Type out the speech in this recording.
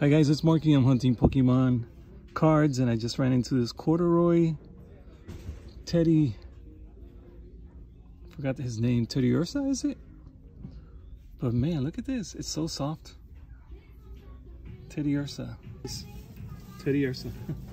Hi guys, it's Marky. I'm hunting Pokemon cards and I just ran into this Corduroy Teddy, forgot his name, Teddiursa is it? But man, look at this, it's so soft. Teddiursa. Teddiursa.